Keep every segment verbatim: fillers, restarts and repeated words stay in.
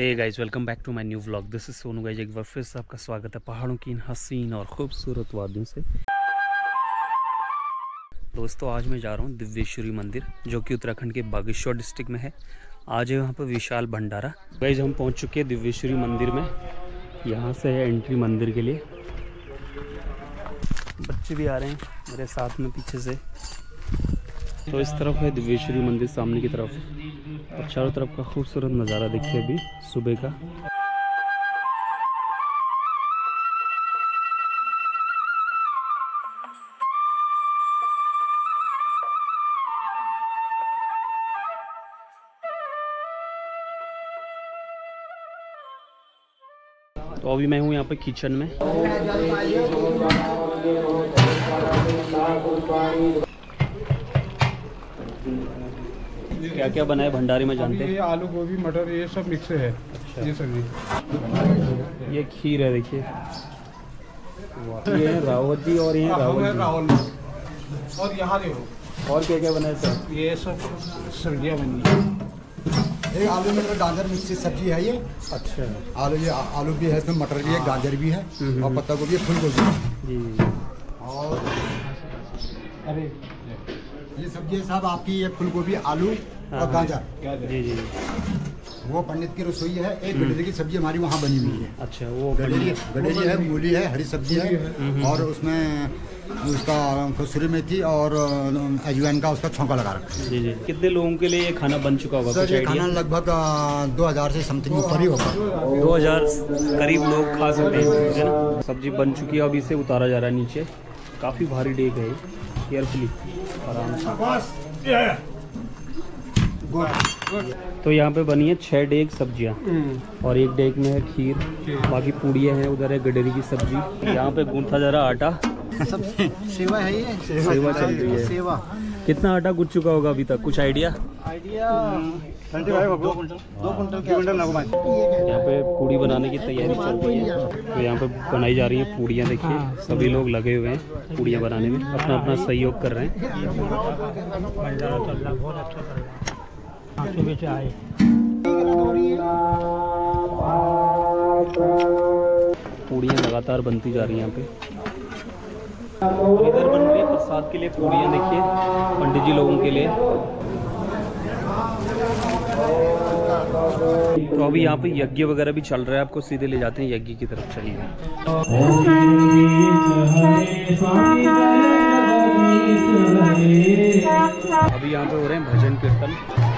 Hey guys, welcome back to my new vlog. This is Sonu guys. एक बार फिर से आपका स्वागत है पहाड़ों की इन हसीन और खूबसूरत वादियों से। दोस्तों, आज मैं जा रहा हूँ दिव्येश्वरी मंदिर, जो कि उत्तराखंड के बागेश्वर डिस्ट्रिक्ट में है। आज है यहाँ पर विशाल भंडारा। गाइस, हम पहुँच चुके हैं दिव्येश्वरी मंदिर में। यहाँ से है एंट्री मंदिर के लिए। बच्चे भी आ रहे हैं मेरे साथ में पीछे से। तो इस तरफ है दिव्येश्वरी मंदिर सामने की तरफ, और चारों तरफ का खूबसूरत नज़ारा देखिए अभी सुबह का। तो अभी मैं हूँ यहाँ पे किचन में। क्या क्या बना है भंडारे में जानते हैं? ये आलू गोभी मटर ये सब मिक्स है। अच्छा। ये सब्जी, ये खीर है देखिए। ये है रावत जी और ये राहुल राहुल और यहाँ देखो। और क्या क्या बना है सर? ये सब सब्जियाँ बनी है। एक आलू मटर गाजर मिक्स सब्जी है ये। अच्छा। आलू ये आलू भी है, इसमें मटर भी है, गाजर भी है और पत्ता गोभी है, फूल गोभी है जी। और अरे ये सब्जी है साहब आपकी, ये फूल गोभी आलू और गाजर जी जी। वो पंडित की रसोई है। एक गडेरी की सब्जी हमारी वहाँ बनी हुई है। अच्छा, वो गडेरी गडेरी है, मूली है, हरी सब्जी है और उसमें उसका कसूरी मेथी और अजवाइन का उसका छौंका लगा रखा है। जी जी। कितने लोगों के लिए ये खाना बन चुका होगा? सर ये खाना लगभग दो हज़ार से समथिंग ऊपर ही होगा। दो हज़ार करीब लोग खा सकते हैं, है ना। सब्जी बन चुकी है, अभी इसे उतारा जा रहा है नीचे। काफ़ी भारी डेग है, केयरफुली आराम से। तो यहाँ पे बनी है छह डेग सब्जियाँ और एक डेग में है खीर, बाकी पूड़ियाँ हैं, उधर है गडेरी की सब्जी। यहाँ पे गूंथा जा रहा आटा। सब सेवा है ये, सेवा चल रही है। सेवा। कितना आटा गुज चुका होगा अभी तक, कुछ आइडिया? आइडिया दो कुंटल दो कुंटल के कुंटल यहाँ पे पूड़ी बनाने की तैयारी चल रही है। तो यहाँ पे बनाई जा रही है पूड़ियाँ। देखिए सभी लोग लगे हुए हैं पूड़ियाँ बनाने में, अपना अपना सहयोग कर रहे हैं। पूड़ियाँ लगातार बनती जा रही हैं यहाँ पे। इधर बन रही है प्रसाद के लिए पूड़ियाँ, देखिए पंडित जी लोगों के लिए। तो अभी यहाँ पे यज्ञ वगैरह भी चल रहा है, आपको सीधे ले जाते हैं यज्ञ की तरफ। चलिए। अभी यहाँ पे हो रहे हैं भजन कीर्तन।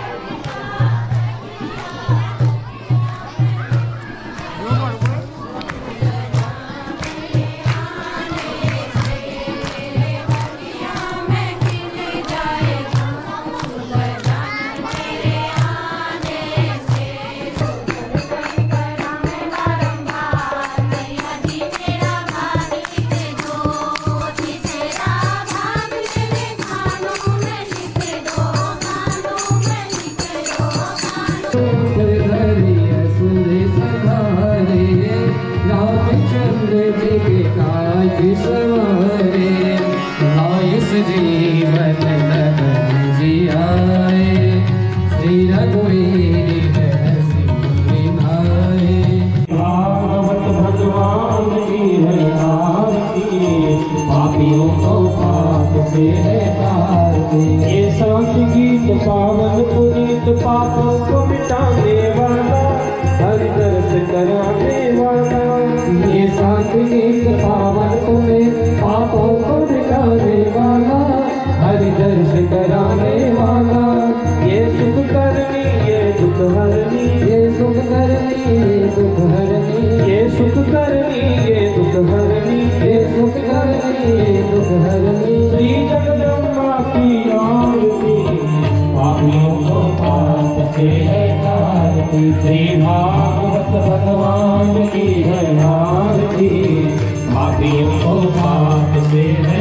ये शांत गीत पावन पुनीत पापों को मिटाने वाला, हर दर्द कराने वाला। ये शांत गीत पावन पुनीत पापों को मिटाने वाला, हर दर्द कराने वाला। ये सुख करनी ये दुख हरनी, ये सुख करनी ये दुख हरनी, ये सुख करनी ये दुख हरनी, ये सुख करनी ये दुख हरनी। श्री जगदम्बा की आरती, पापियों को पाप से है आरती। श्री भागवत भगवान की है आरती, पापियों को पाप से है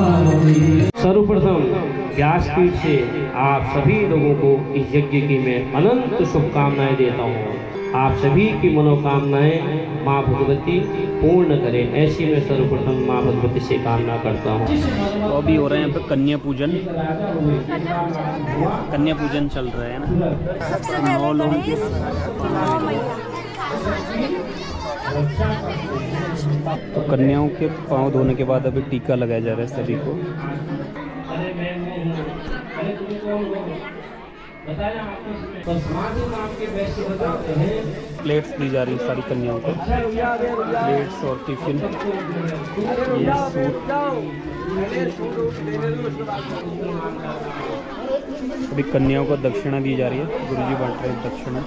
आरती। सर्वप्रथम व्यासपीठ से आप सभी लोगों को इस यज्ञ की मैं अनंत शुभकामनाएं देता हूँ। आप सभी की मनोकामनाएं माँ भगवती पूर्ण करें, ऐसी मैं सर्वप्रथम माँ भगवती से कामना करता हूँ। तो अभी हो रहा है यहाँ पे कन्या पूजन। कन्या पूजन चल रहा है ना। सबसे पहले गणेश, नौ मैया तो कन्याओं के पाँव धोने के बाद अभी टीका लगाया जा रहा है सभी को। प्लेट्स दी जा रही है सारी कन्याओं को, प्लेट्स और टिफिन, ये सूट। अभी कन्याओं को दक्षिणा दी जा रही है, गुरुजी बांट रहे हैं दक्षिणा।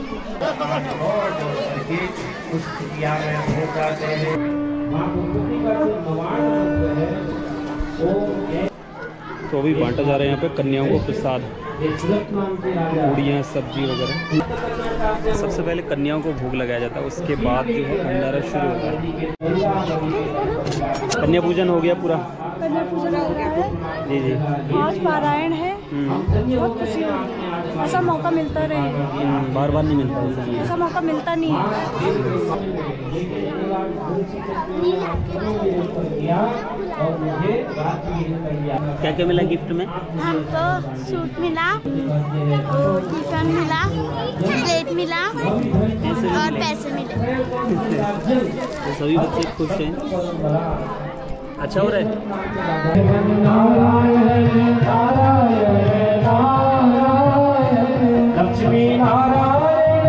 तो अभी बांटा जा रहा है यहाँ पे कन्याओं को प्रसाद, पूड़ियाँ, सब्जी वगैरह। सबसे पहले कन्याओं को भोग लगाया जाता है, उसके बाद जो है भंडारा शुरू होता है। कन्या पूजन हो गया पूरा? कन्या पूजन हो गया है जी जी। आज पारायण है, बहुत खुशी हो रही है। ऐसा मौका मिलता रहे, बार बार नहीं मिलता है, ऐसा मौका मिलता नहीं है। क्या क्या मिला गिफ्ट में? हमको सूट मिला, टिफिन मिला, प्लेट मिला और पैसे मिले। तो सभी बच्चे खुश हैं, अच्छा हो रहा है। लक्ष्मी नारायण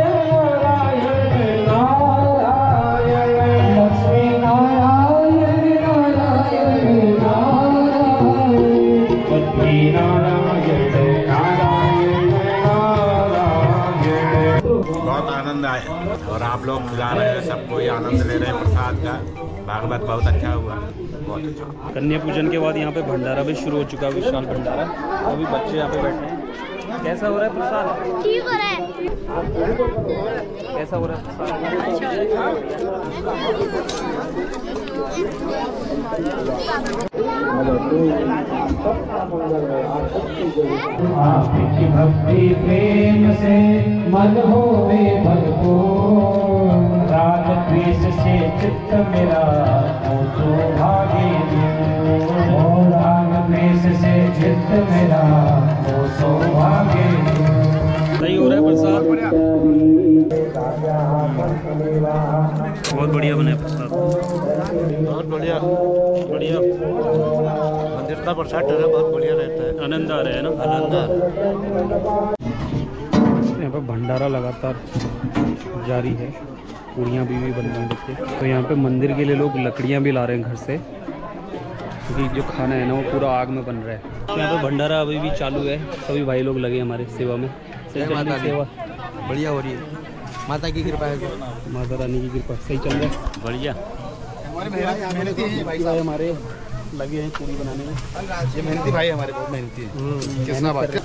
बहुत आनंद आया और आप लोग खिला रहे हैं, सबको ये आनंद ले रहे हैं प्रसाद का। भागवत बहुत अच्छा हुआ, बहुत अच्छा। कन्या पूजन के बाद यहाँ पे भंडारा भी शुरू हो चुका है, विशाल भंडारा। अभी बच्चे यहाँ पे बैठे हैं। कैसा हो रहा है प्रसाद? ठीक हो रहा है। कैसा हो रहा है प्रसाद? आपकी भक्ति प्रेम से मन होवे भरपूर, राग द्वेष से चित्त मेरा हो सौभाग्य दूर, राग द्वेष से चित्त मेरा हो सौभाग्य। सही हो रहा है प्रसाद? बहुत बढ़िया बना है प्रसाद, बहुत बढ़िया बढ़िया। मंदिर का प्रसाद बहुत बढ़िया रहता है, आनंद आ रहा है ना? आनंद आ रहा है। यहाँ पे भंडारा लगातार जारी है, पूड़ियाँ भी, भी बन रही हैं देखिए। तो यहाँ पे मंदिर के लिए लोग लकड़ियाँ भी ला रहे हैं घर से, क्योंकि जो खाना है ना वो पूरा आग में बन रहा है। तो यहाँ पे भंडारा अभी भी चालू है, सभी भाई लोग लगे हमारे सेवा में। माता सेवा बढ़िया हो रही है, माता की कृपा है, माता रानी की कृपा। सही चल रहा है, बढ़िया। हमारे मेहनती भाई हमारे लगे हैं पूरी बनाने में। ये मेहनती भाई हमारे बहुत मेहनती है। किसना बात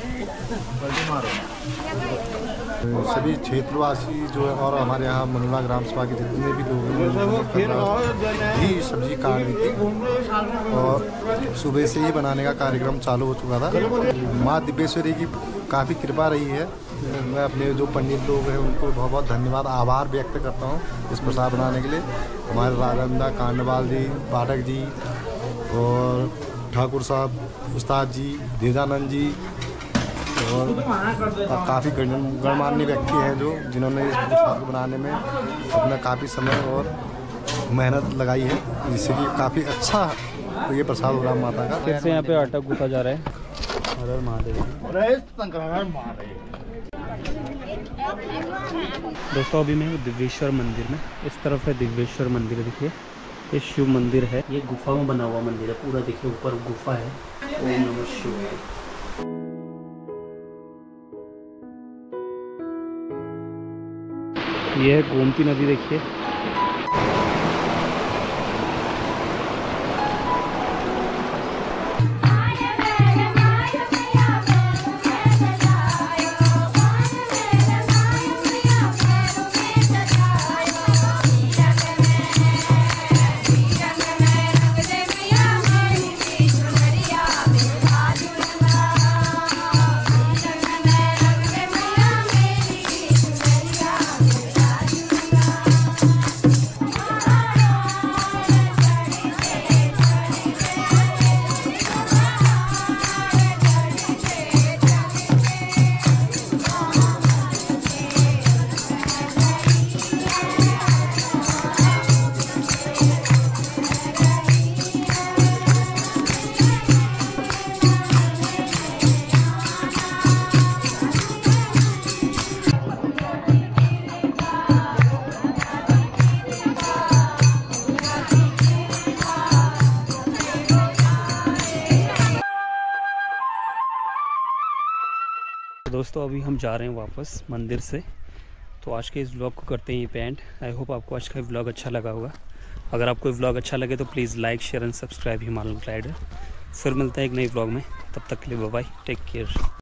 सभी क्षेत्रवासी जो है और हमारे यहाँ मनोला ग्राम सभा के जितने भी लोग ही सब्जी काट दी थी और सुबह से ही बनाने का कार्यक्रम चालू हो चुका था। माँ दिव्येश्वरी की काफ़ी कृपा रही है। मैं अपने जो पंडित लोग हैं उनको बहुत बहुत धन्यवाद, आभार व्यक्त करता हूँ इस प्रसाद बनाने के लिए। हमारे राजंदा कांडवाल जी, पाठक जी और ठाकुर साहब, उस्ताद जी, देजानंद जी और काफ़ी गणमान्य व्यक्ति हैं जो जिन्होंने इस प्रसाद को बनाने में अपना काफ़ी समय और मेहनत लगाई है, जिससे कि काफ़ी अच्छा ये प्रसाद हो रहा है माता का। फिर से यहाँ पे आटा गूंथा जा रहा है। हर हर महादेव। दोस्तों अभी मैं दिव्येश्वर मंदिर में, इस तरफ है दिव्येश्वर मंदिर, देखिए ये शिव मंदिर है। ये गुफा में बना हुआ मंदिर है पूरा, देखिए ऊपर गुफा है। ओम नमः शिवाय। ये है गोमती नदी, देखिए दोस्तों अभी हम जा रहे हैं वापस मंदिर से, तो आज के इस व्लॉग को करते हैं ये पेंट। आई होप आपको आज का व्लॉग अच्छा लगा होगा। अगर आपको व्लॉग अच्छा लगे तो please like share and subscribe Himalayan rider. फिर मिलते हैं एक नई व्लॉग में, तब तक के लिए बाय बाय, टेक केयर।